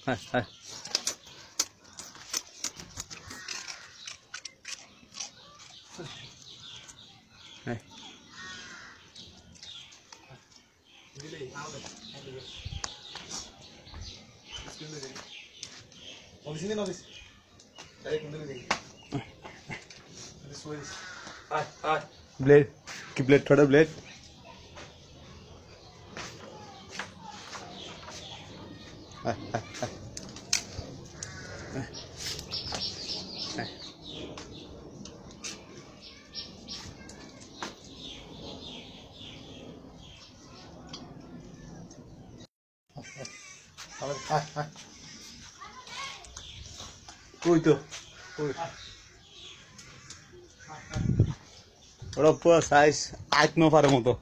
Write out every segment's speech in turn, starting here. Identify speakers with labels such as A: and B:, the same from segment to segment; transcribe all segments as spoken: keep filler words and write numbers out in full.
A: हाय हाय हाय ब्लेड की ब्लेड थोड़ा ब्लेड हाय हाय हाय Uy, tú. Uy. Ahora puedo, ¿sabes? Ay, no para moto.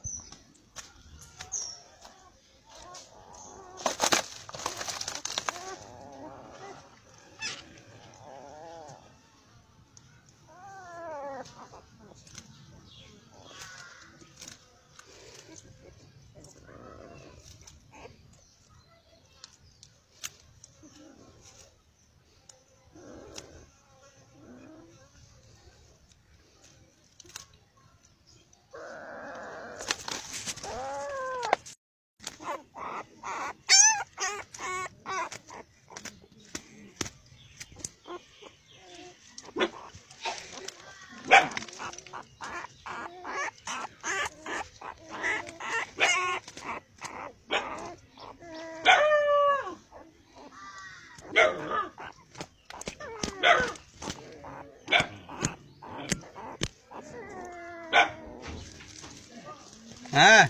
A: हाँ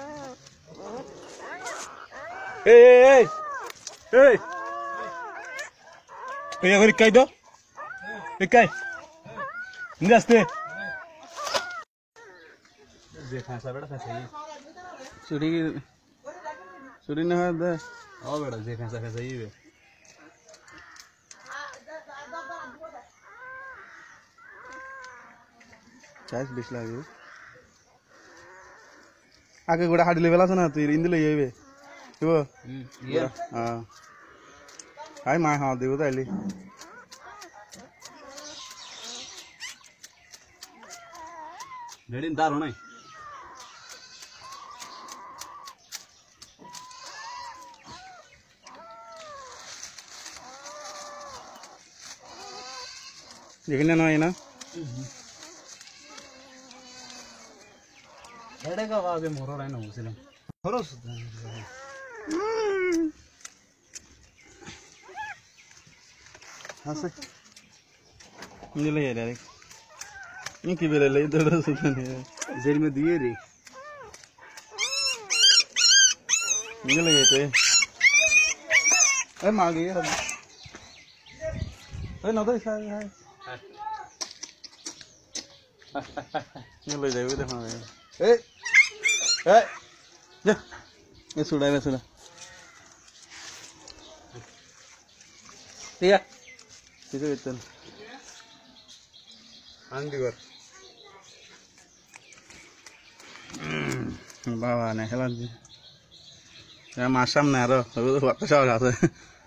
A: ए ए ए ए ये क्या इधर ये क्या निरास्ते देखा ऐसा बेटा कैसे ही चुरी चुरी ना है आओ बेटा देखा ऐसा कैसे ही है चालीस बीस लाख आगे गोड़ा हाड़ी लेवल आसा ना तू इंदले येवे वो ये हां हाय माय हां देबो ताइली रेडी दार होना देखने ना है ना एड़े का वागे मोरो रहना उसे मोरो हाँ से ये ले यार ये की बेले ले इधर सुन नहीं जेल में दिए रे ये ले ये तो अरे मार गई है अरे ना तो इसा है ये ले जाओ इधर हाँ ए ए जा ये सुना ये सुना ठीक है किसे बेचन आंधीवर बाबा ने हेला जी या माशाम ने रो वो तो वापस आ जाते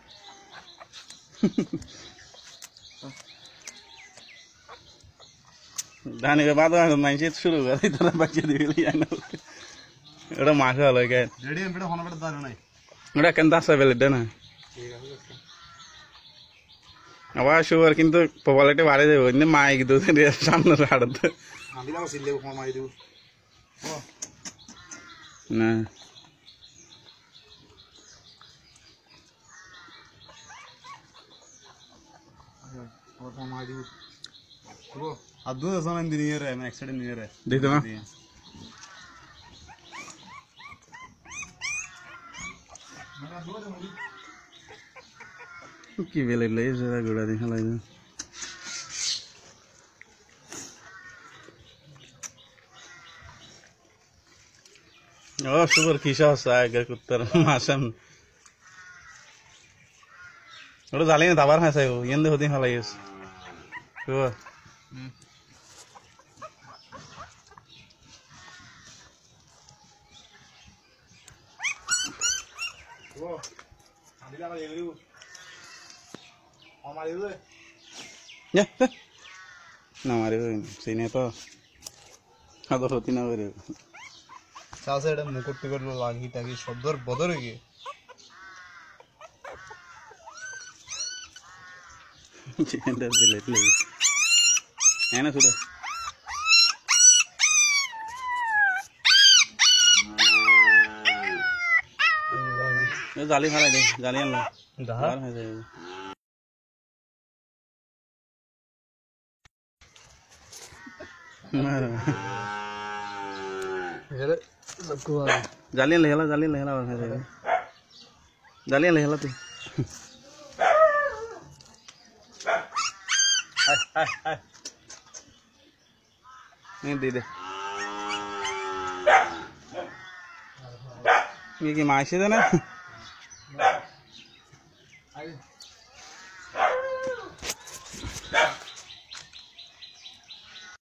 A: दाने के बाद में माइंड शुरू कर दी तरह बच्चे दिखली जाना एड़ा माशा लगे रेडी हम बेटा होना बेटा दारू नहीं एड़ा केंदा से बेले देना आवाज शुगर किंतु पॉपुलैरिटी वाले दे इन्ने माइक दो से सामने राडत आमिला को सिल्ले को माई दो ओ ना और को माई दो वो अद्भुत समय इंजीनियर है मैं एक्सीडेंट इंजीनियर है देख दो ना की बेले ले जरा गुड़ा देखा लगे और सुपर खिशा सा है कुत्तर माशम और जाले ने दाबार है सही हो यंदे होती है लाइस तो वो Ya, no marido, sini to, ada roti na marido.
B: सासे डे मुकुट टुकुट लो लागी टाकी शब्दर बदर है
A: चिकन डर दिले ले है ना सुधा ये जाली खा दे जाली ला बाहर है जाए मारो
B: ये सबको
A: जाली ले ला जाली ले ला जाली ले ला तू हाय हाय हाय नहीं दे दे ये की माशी है ना